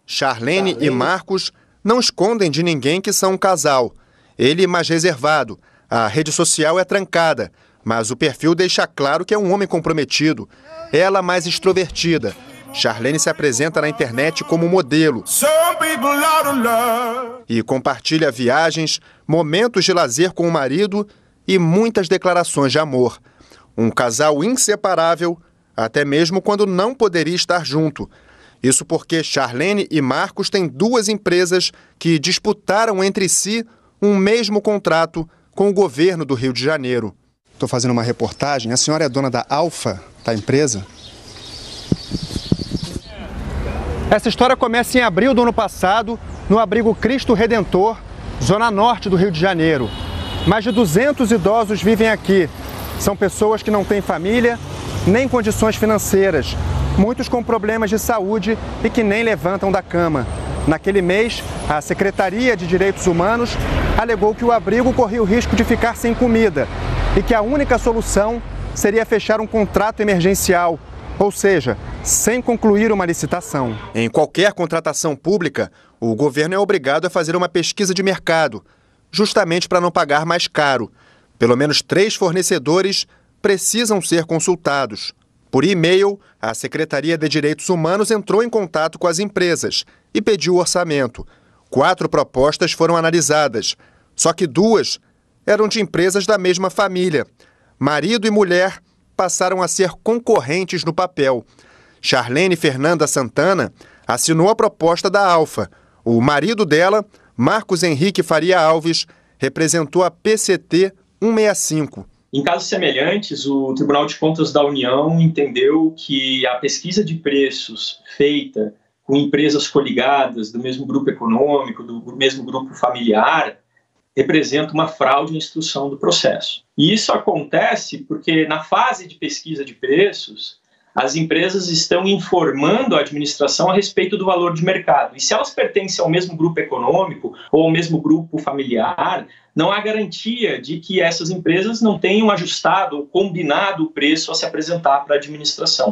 Charlene e Marcos não escondem de ninguém que são um casal. Ele mais reservado. A rede social é trancada, mas o perfil deixa claro que é um homem comprometido. Ela mais extrovertida. Charlene se apresenta na internet como modelo e compartilha viagens, momentos de lazer com o marido e muitas declarações de amor. Um casal inseparável, até mesmo quando não poderia estar junto. Isso porque Charlene e Marcos têm duas empresas que disputaram entre si um mesmo contrato com o governo do Rio de Janeiro. Estou fazendo uma reportagem. A senhora é dona da Alfa, da empresa? Essa história começa em abril do ano passado, no abrigo Cristo Redentor, zona norte do Rio de Janeiro. Mais de 200 idosos vivem aqui. São pessoas que não têm família, nem condições financeiras. Muitos com problemas de saúde e que nem levantam da cama. Naquele mês, a Secretaria de Direitos Humanos alegou que o abrigo corria o risco de ficar sem comida e que a única solução seria fechar um contrato emergencial, ou seja, sem concluir uma licitação. Em qualquer contratação pública, o governo é obrigado a fazer uma pesquisa de mercado, justamente para não pagar mais caro. Pelo menos 3 fornecedores precisam ser consultados. Por e-mail, a Secretaria de Direitos Humanos entrou em contato com as empresas e pediu orçamento. 4 propostas foram analisadas, só que 2 eram de empresas da mesma família. Marido e mulher passaram a ser concorrentes no papel. Charlene Fernanda Santana assinou a proposta da Alfa. O marido dela, Marcos Henrique Faria Alves, representou a PCT 165. Em casos semelhantes, o Tribunal de Contas da União entendeu que a pesquisa de preços feita com empresas coligadas do mesmo grupo econômico, do mesmo grupo familiar, representa uma fraude na instrução do processo. E isso acontece porque na fase de pesquisa de preços, as empresas estão informando a administração a respeito do valor de mercado. E se elas pertencem ao mesmo grupo econômico ou ao mesmo grupo familiar, não há garantia de que essas empresas não tenham ajustado ou combinado o preço a se apresentar para a administração.